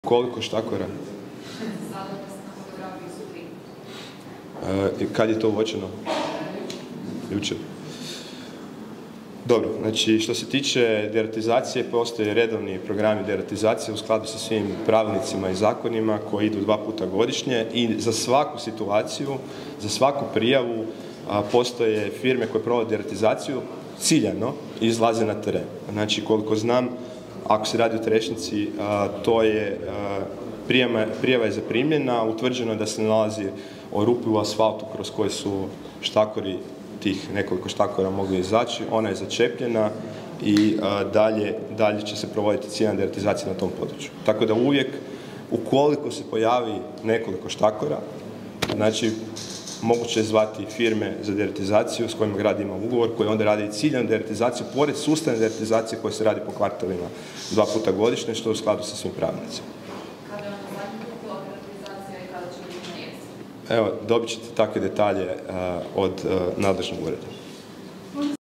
Koliko štakora? Kad je to uočeno? Jučer. Dobro, znači što se tiče deratizacije, postoje redovni programi deratizacije u skladu sa svim pravilnicima i zakonima koji idu 2 puta godišnje i za svaku situaciju, za svaku prijavu postoje firme koje provode deratizaciju ciljano i izlaze na teren. Znači, koliko znam, ako se radi o Trešnjici, to je prijava je zaprimljena, utvrđeno je da se nalazi rupe u asfaltu kroz koje su štakori, tih nekoliko štakora mogli izaći, ona je začepljena i dalje će se provoditi ciljana deratizacija na tom području. Tako da uvijek, ukoliko se pojavi nekoliko štakora, znači moguće je zvati firme za deratizaciju s kojima grad ima ugovor, koji onda radi ciljanu deratizaciju, pored sustavne deratizacije koja se radi po kvartalima 2 puta godišnje, što je u skladu sa svim pravilnicima. Kada je ona zadnji put deratizacija i kada će biti na jesu? Evo, dobit ćete takve detalje od nadležnog ureda.